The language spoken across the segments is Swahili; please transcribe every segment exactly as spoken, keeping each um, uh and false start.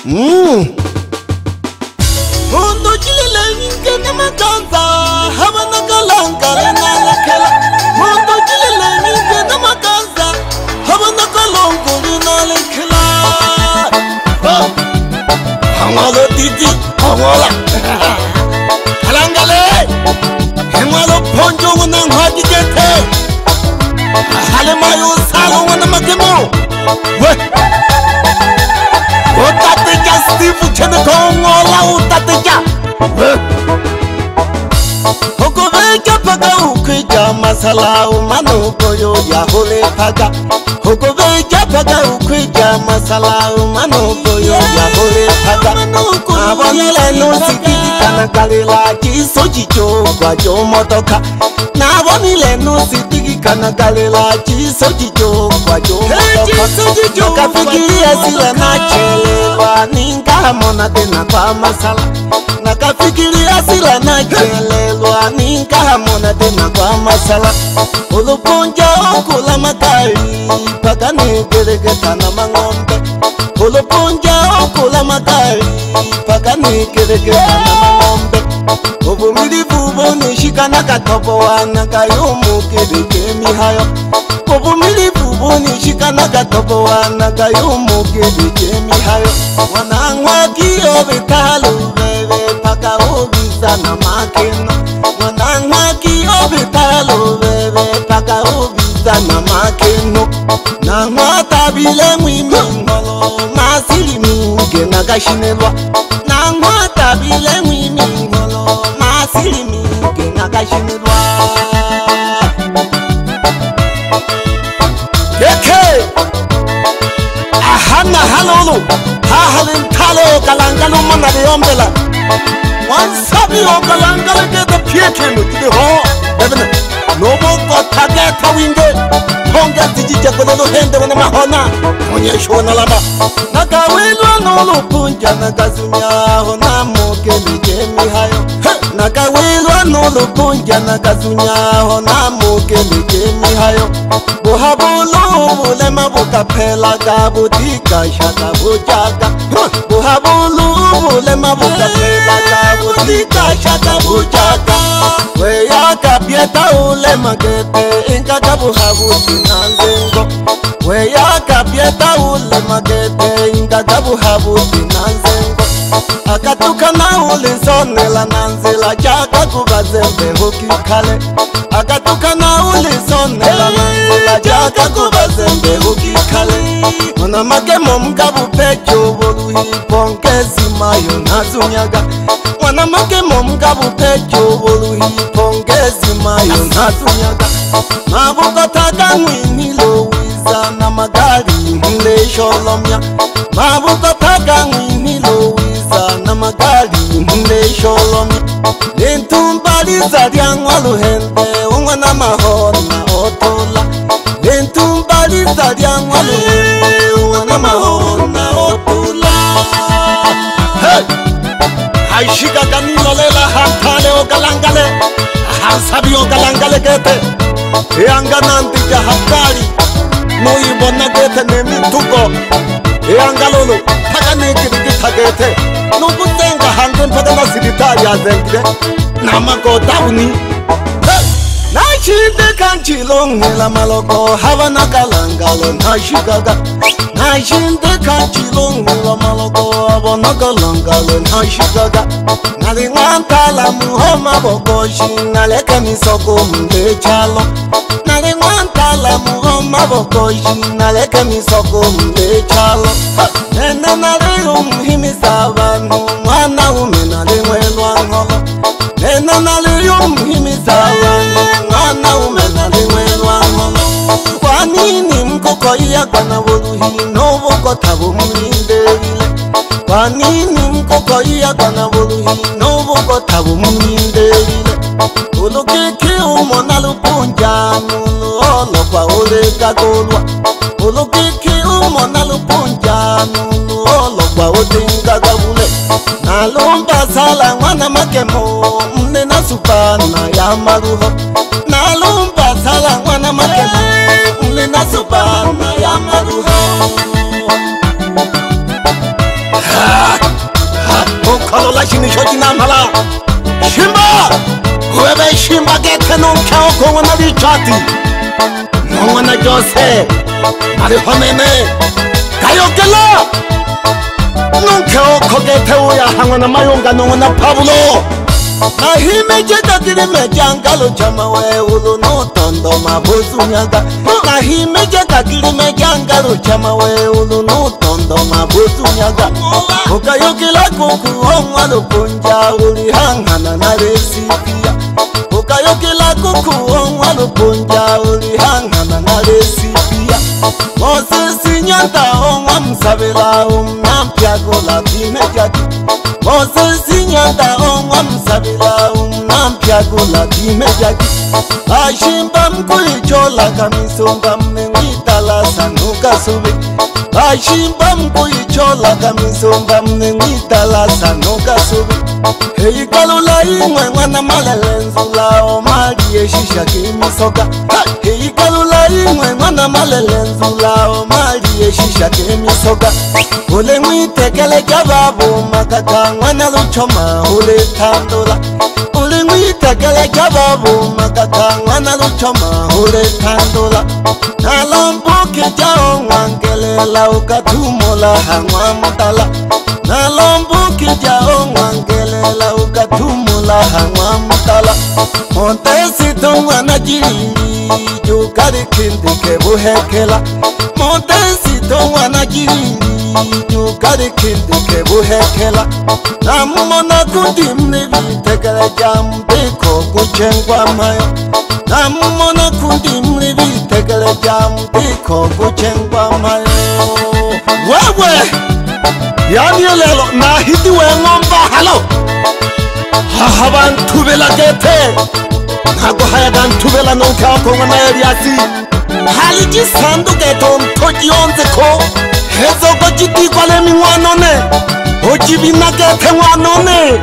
Mm. Mundo chile inge na makanza habana kalanga na lakela. Mundo chile inge na makanza habana kalongo na lakela. Oh. Hamalo titi hamola. Kalangale. Hemalo ponjo na nghaji kete. Hale mayo salo wana makemo. We. Utateja Steve chene kongola utateja. Hokoveja paga ukija masala umano koyo ya hole paga. Hokoveja paga ukija masala umano koyo ya hole paga. Abonile no sikiti kana kalela chiso chicho kwa jo motoka. Nabonile no sikiti kana kalela chiso chicho kwa jo motoka. Nakafikiria sila na chelelwa ninga mona tena kwa masala. Nakafikiria sila na chelelwa ninga mona tena kwa masala. Ulupunja okula makari pagane geregeta na mangombe. Ulupunja okula makari pagane geregeta na mangombe. Uvumilivu bonishika na katopo wana kayumu kirike mihayo. Uvumilivu bonishika na katopo wana kayumu kirike mihayo. Wanangwa kiyo vitalu bebe paka ubiza na makino. Wanangwa kiyo vitalu bebe paka ubiza na makino. Nangwa tabile mwimi ngolo masili minge nagashinelwa. Nangwa tabile mwimi ngolo masili minge nagashinelwa. Keke ahana halolo hahalin talo kalangalo manade ombela. Wansabi o kalangalo kete piekenu tide ho devene nobo kota keta winge. Honga tijija kololo hende wana mahona onyesho na lama. Nakawilwa nolo punja nagazunya hona mokele jemi hayo. Nakawilwa nolo punja nagazunya hona mokele jemi hayo. Buhabulu bulema bukapela kabutika shaka bujaga. Buhabulu bulema bukapela kabutika shaka bujaga. Weya kapieta ulema kete inka kabuhabuti nanzengo. Weya kapieta ulema kete inka kabuhabuti nanzengo. Akatuka na ulisonela nanzela chaka kubazembe hukikale. Akatuka na ulisonela nanzela chaka kubazembe hukikale. Mwana makemo mkabu pecho boluhi pongezi mayo nazunyaga. Mwana makemo mkabu pecho boluhi pongezi mayo nazunyaga. Mabuko taka mwini lowiza na magari mle sholomya. Mabuko taka mwini lowiza na magari mle sholomya. Lentumbali zariangwa luhende umwana mahona otola. Lentumbali zariangwa luhende umwana mahona otola. Hey! Haishika kanilo lela hantale o galangale. Hansabi o galangale kete. Eanga nantija hakari. No ibona kete nemi tuko. Eanga lolo. Taka nekirikita kete. No kutenga hangen pada na sibitari ya zengide. Namako tauni. Nashinde kanchilo ngela maloko havana kalangalo nashikaga. Nashinde kanchilo ngela maloko havana kalangalo nashikaga. Nalingantala muhoma bokoshi naleke misoko mde chalo. Nalingantala muhoma bokoshi naleke misoko mde chalo. Nene nale umhimi sabanu mwana ume nalingwelwa ngolo. Nene nale umhimi sabanu mwana ume nalingwelwa ngolo. Kwa nini mkoko iya kana voluhi novo kotabu mwindevile. Kwa nini mkoko iya kana voluhi novo kotabu mwindevile. Ulukiki umona lupunja nulu olo kwa ule kagolwa. Ulukiki umona lupunja nulu olo kwa utinga gabule. Nalumba sala mwana makemo mne na supana ya maruho. Nalumba sala mwana makemo mne na supana ya maruho. Ashimba gete nonkeo kongona bichati Nongona jose Marihonene Kayokela Nonkeo kogete uya hangona mayonga nongona Pablo Nahime jeda girime jangalo chamawe ulu no tondo mabuzu nyaga Nahime jeda girime jangalo chamawe ulu no tondo mabuzu nyaga Ukayokila kuku onwa lupunja uli hangana na resipia Ukayokila kuku onwa lupunja uli hangana na resipia Moses nyanta onwa msabila umnampya gola dime jadi Moses nyanta onwa msabila umnampya gola dime jadi Ashimba mkuichola kamisonga mnengwita la sanuka sube Ashimba mkuichola kamisonga mnengwita la sanuka sube Hei kalula imwe mwana malelenzula o mali yeshisha kemisoka Hei kalula imwe mwana malelenzula o mali yeshisha kemisoka Ule mwitekele jababu makaka mwana luchoma ule tandola Ule mwitekele jababu makaka mwana luchoma ule tandola Nalombuke jao mwangelela ukatumola hangwa mtala Nalombuke jao mwangelela ukatumula hangwa mtala Montesi tungwa na jiri Jukari kindike buhekela Montesi tungwa na jiri Jukari kindike buhekela Namumona kundi mnibi tekele jambiko kuchengwa mayo Namumona kundi mnibi tekele jambiko kuchengwa mayo Wewe Yani lelo na hidi we ngomba halo Hahaban tubela gete Nago hayadan tubela nonka konga na eriasi Haliji sandu geto mtoji onze ko Hezo gojiti kwa lemi wanone Ojibina gete wanone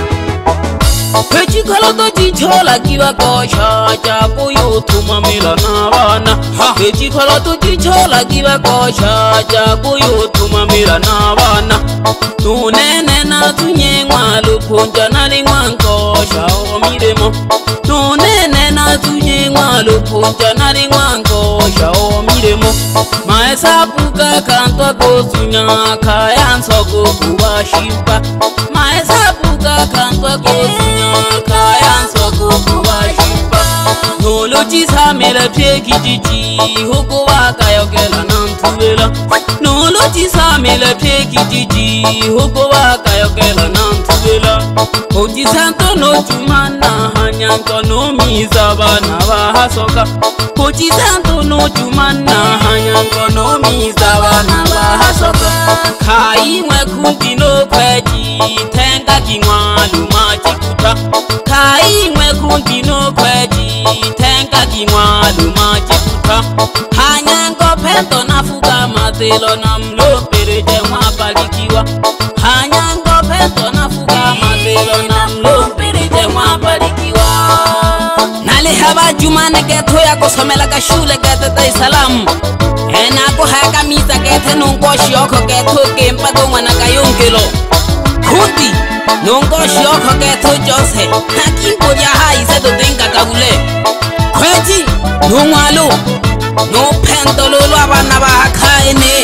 Pechi kala toji chola kiwa kosha Jabu yutuma mila na wana Pechi kala toji chola kiwa kosha Jabu yutuma mila na wana Nunene na tunyengwa lupunja na lingwa nkosha omiremo Nunene na tunyengwa lupunja na lingwa nkosha omiremo Maesa puka kantwa kosunya Kaya nsoko kuwa shimpa Maesa puka kantwa kosunya Kaya nsoko kuwa shimpa Noloji samele peki jiji Huko waka yokela nantubela Noloji samele peki jiji Huko waka yokela nantubela Oji santo no chumana Hanyanko no mizaba na wahasoka Oji santo no chumana Hanyanko no mizaba na wahasoka Kai mwe kundi no kweji Tenga kingwa lumaji kuta Kai mwe kundi no kweji Tenga kingwa lumaji kuta Hanyanko pento nafuga matelo na mlo pereje mwabalikiwa Hanyanko pento nafuga matelo na mlo pereje mwabalikiwa Nali haba jumane geto ya kusomela ka shule gete Dar es Salaam Ena ko haka misa gete nungo shioko geto gempa gongwa na kayongelo Kundi nungo shioko geto jose Nakimbo ya hai sedo denga kabule Kweji nungwalu No pento lolo abana bahakaene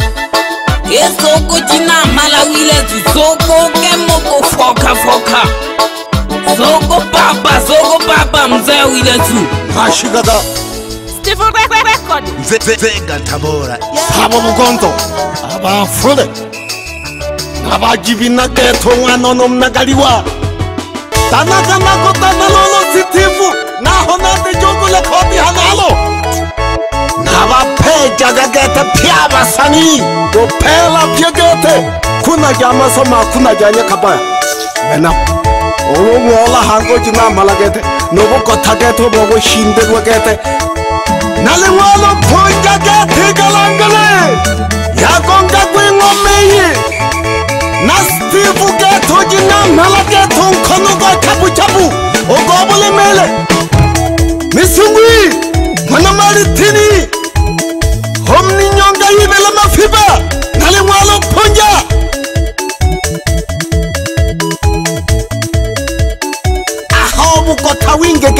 Esoko jina malawile Zoko kemoko foka foka Zoko baba, zoko baba mzee wile tu Hashigada Steve Record Venga Tabora Sabo mugonto Aba fule Aba jibina geto wanono mnagaliwa Tanaka nako tanalolo sitifu Naho nate jogo le koti hanalo Naba peja gagete piaba sani Go pela piagete Kuna jama soma kuna janya kabaya Mena Owo mwola hango jina malagete Nobo kotageto bogo shinde wagete Nale walo ponja gete galangale Yagonga kwe ngomeye Na Steve geto jina malageto Nkono go chabu chabu Ogobole mele Misungwi Mana maritini Homni nyonga yibela mafiba Nale walo ponja Aho mukota winge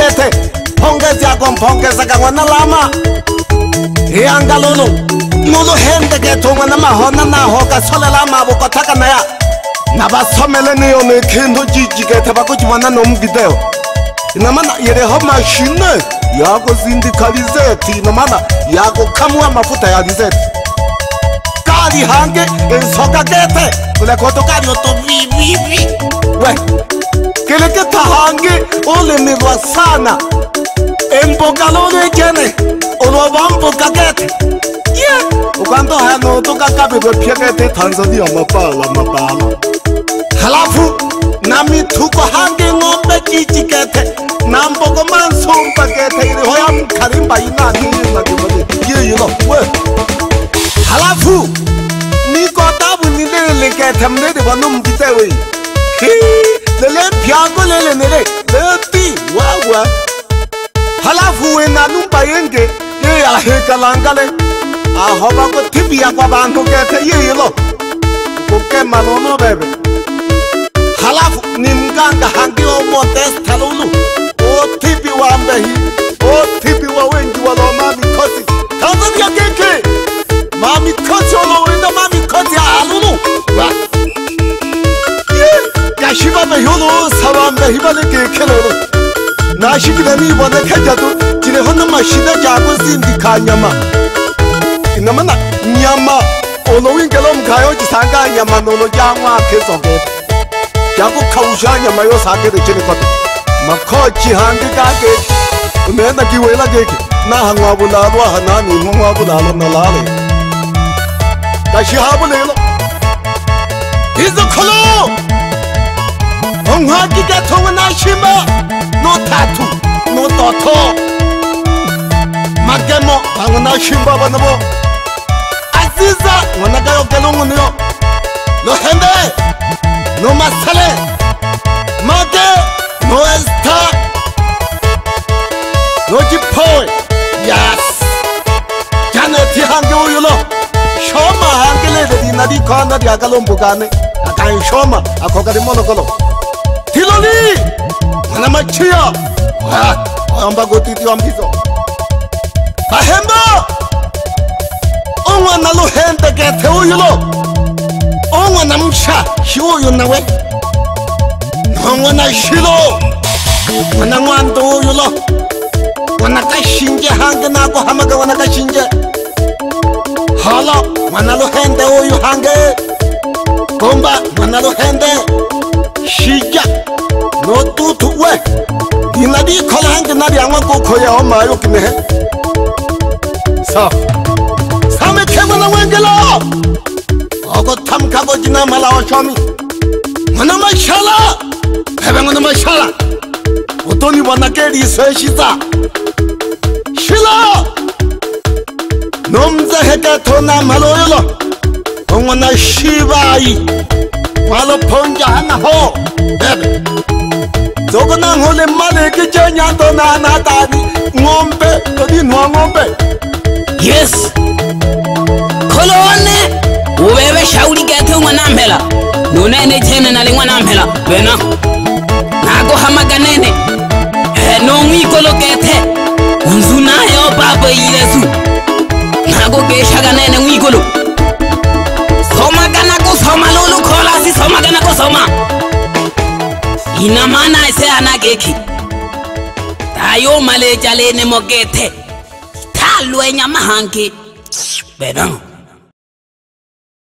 Nanga lolo Nolo hende ke tonga na mahona na hoka solela maboko taka na ya Nabasomele niyo ne kendo jiji ke tabako jimana no mvideo Inamana yere ho machine Yako zindikalizeti Inamana yako kamua mafuta ya dizeti Kali hange ensoka gete Kule koto kari oto vi vi vi We Kele keta hange ole milwa sana Emboka lolo ekene Olo wamboka gete Yeah Ukando hano toka kabe we piegete Tanzania mapala mapala Halafu Nami tuko hange ngombe jiji gete Nambogo mansumba gete Ili hoya mkarimba inani Ina kimade Ye you know We Halafu Niko tabu nilele gete Mnede wano mbitewe Hii Lele piago lele nile Leti Wawa Halafu wena numba yenge Ye ya heka langale Ahoba ko tibi ya kwa bantu gete Ye you know Kuke malono bebe Halafu ni mganga hangi o modesta lulu O tipi wa mbehi O tipi wa wengi walo mami kosi Tanzania keke Mami kosi olo wenda mami kosi alulu Kashiba mehi olo sawa mbehi bale keke lolo Nashikile ni ibone kejadu Jine hona mashine jago zindi ka nyama Inamana nyama Olo wingelo mkayo jisanga nyama nolo jangwa keso gete Yago kaujanya mayo sake de chini koto Makochi hangi kage Unenda kiwela keke Na hangwa bulalwa hanani Hangwa bulalwa nalale Kashi habu lelo Izo kolo Hongwa kike tonga na shima No tatu No toto Magemo Hangwa na shimba wanabo Aziza Wanagayo gelungu niyo Lo hende No masale Mage No esta No jipoy Yes Janeti hange uyulo Shoma hange lede di nadi konda di akalombo gane Akain shoma akoka di monokolo Tiloli Mana machia Amba goti di ambizo Bahemba Onwa nalo hende gete uyulo Onwa na msha Shiwo yunawe Onwa na shilo Wana ngwando yulo Wana kashinje hange nako hamaga wana kashinje Hala Wana lo hende uyu hange Komba Wana lo hende Shija No tutu we Inadi kola hange nadi angwa koko ya oma yuki mehe Sa Same kema na wengelo Ogo tamkago jina mala oshomi Wana mashala Hebe wana mashala Otoni wana keri iswe shiza Shila Nomza heke tona malo yolo Wana shibai Walo ponja hana ho Hebe Zogo na ngole male kije nyato na anatani Ngombe Todi nwa ngombe Yes Kolone Uwewe shauli gete umwana mpela Nunene tene nali mwana mpela Bena Nago hamaga nene No mwikolo gete Unzuna yo baba ilesu Nago geshaga nene mwikolo Soma gana ko soma lulu kola si soma gana ko soma Ina mana ese anageki Tayo male jale ne mogete Talwe nyama hanki Bena